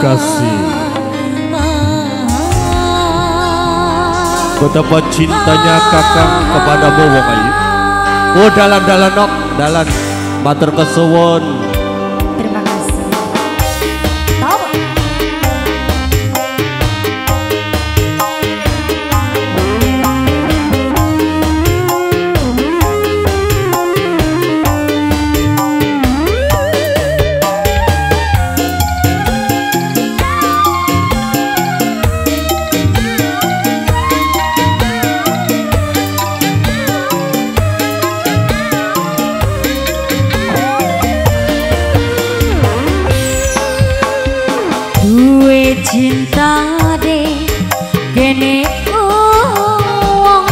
kasih. Betapa cintanya kakang kepadamu wong ayu. Oh dalan-dalan nok, dalan matur kesuwun. Terima kasih. Tahu. Cinta deh kene wong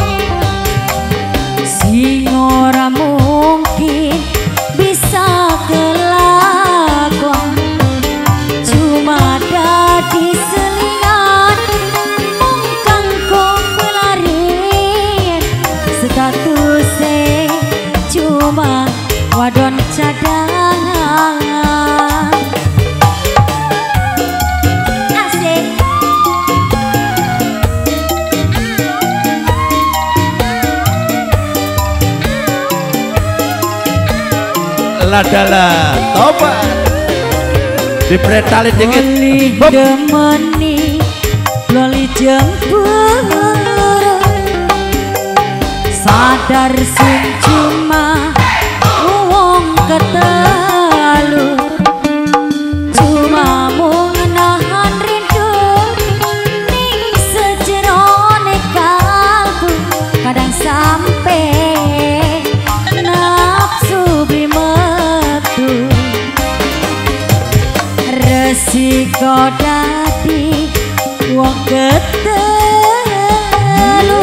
sing ora mungkin bisa kelakon, cuma dadi selingan mung kanggo pelarian statusé cuma wadon cadangan. Adalah tobat dipretali dikit demeni loli jemput sadar sun cuma wong ketelu cuma mung nahan rindu ning sejerone kalbu kadang sampe nafsu resiko dadi wong ketelu.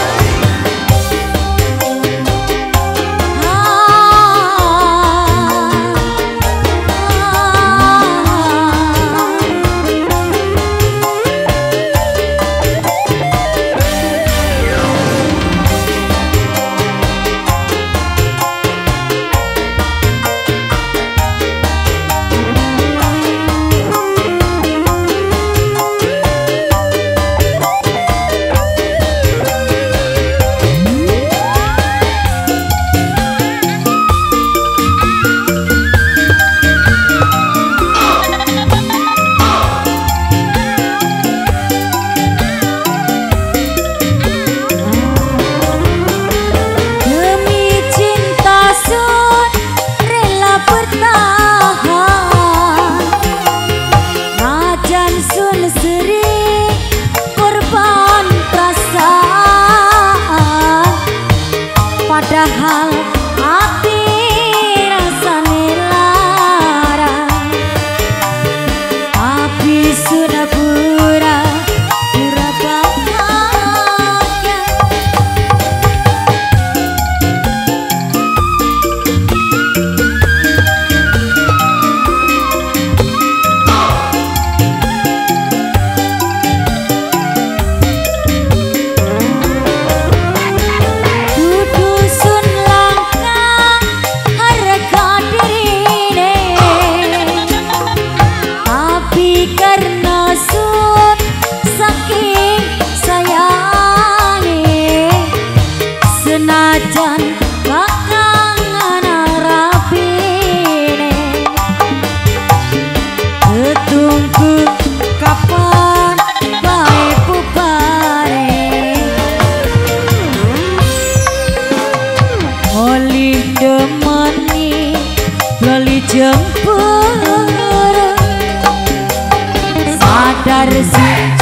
Padahal hati rasane lara, tapi sudah pura-pura bahagia. Senajan belakangan rapine tetunggu kapan bae bubare oli demeni loli jemput sadar sih